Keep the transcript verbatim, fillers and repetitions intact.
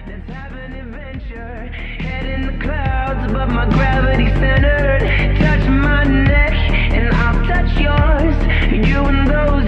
Let's have an adventure. Head in the clouds, but my gravity centered. Touch my neck, and I'll touch yours. You and those